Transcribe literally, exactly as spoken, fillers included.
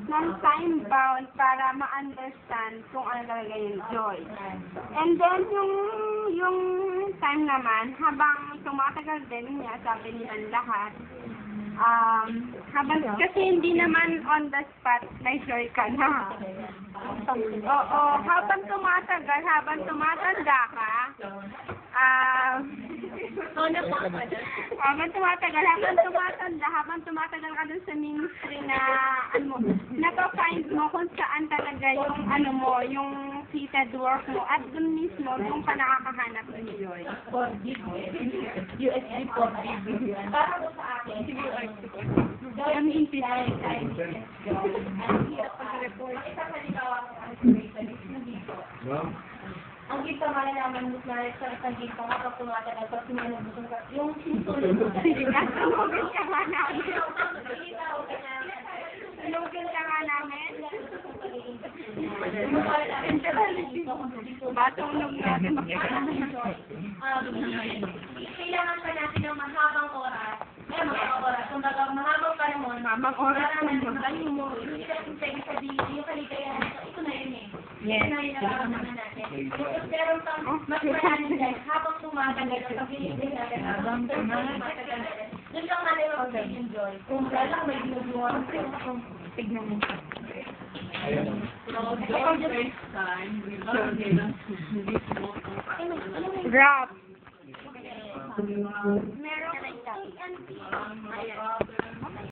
ng time bound para ma-understand kung ano talaga yung joy. And then, yung, yung time naman, habang tumatagal din niya, sabi nilang lahat, um, habang, kasi hindi naman on the spot, may joy ka na. Oo, habang tumatagal, habang tumatanda ka, ah, habang tumatagal, habang tumatanda, habang tumatagal ka dun sa ministry na, ano mo, napafind mo kung saan talaga yung, ano mo, yung seated work mo, at dun mismo, dun ka nakakahanap ng joy. U S B for para po sa akin, Ang impis. ang gift ka malalaman mo na sa isang gift ka kapag tumatagal pag sinanabusong ka, yung sinusunod mo. Sinunugin ka nga namin. Sinunugin ka nga namin. Batulog natin. Kailangan pa natin ng mahabang oras. Eh, mahabang oras. Kung baga, mahabang panahon. Mahabang oras. Para natin mo. Hindi natin sabihin, yung kaligayahan. Ito na yun eh. Yes. Ito na yun nakakamahan natin. Kung meron pang mas marami dahil habang tumatagal at pag-iibig natin, habang tumatagal, doon lang natin mag-enjoy. Kung wala lang, may ginagawa. Tignan mo. Grab. Meron.